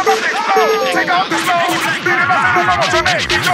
Take off the clothes, beat it up and vamos a México.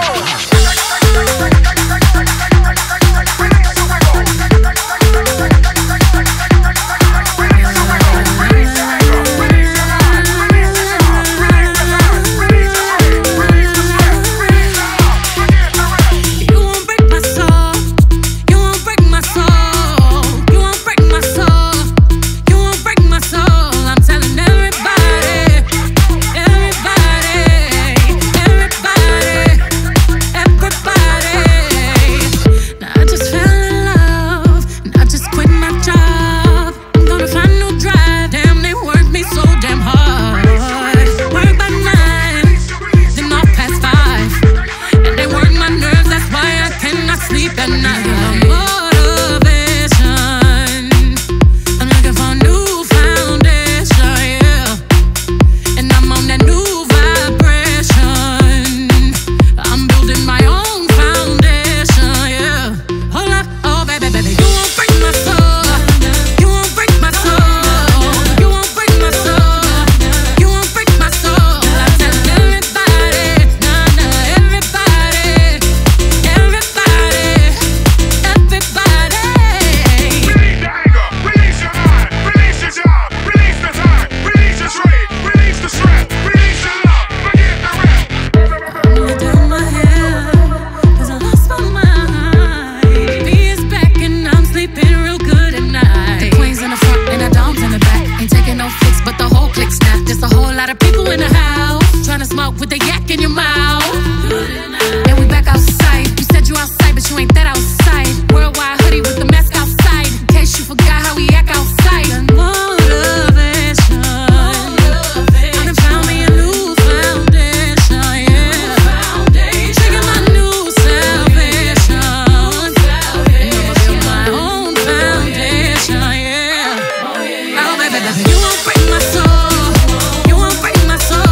With the yak in your mouth. And we back outside. You said you outside, but you ain't that outside. Worldwide hoodie with the mask outside. In case you forgot how we act outside. Motivation. I done found me a new foundation, yeah. Taking my new salvation. And I'ma build my own foundation, yeah. Oh, baby, baby, you won't break my soul. You won't break my soul.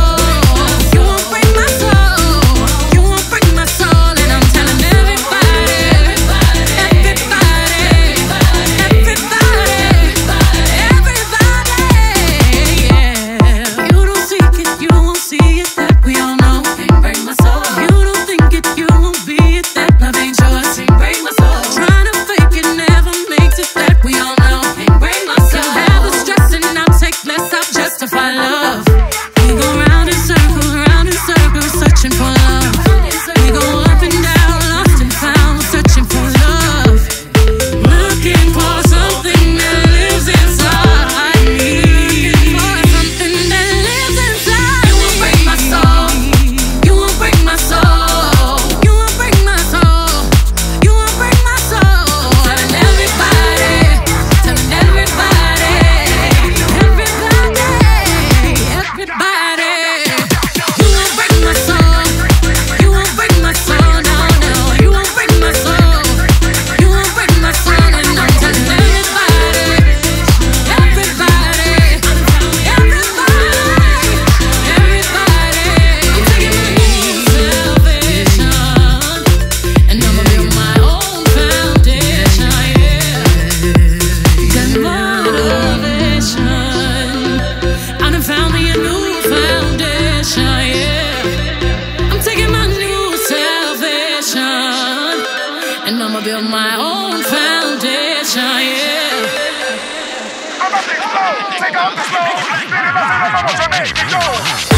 And I'ma build my own foundation, yeah. I'm up and slow, take off the slow, beat it up and vamos a México.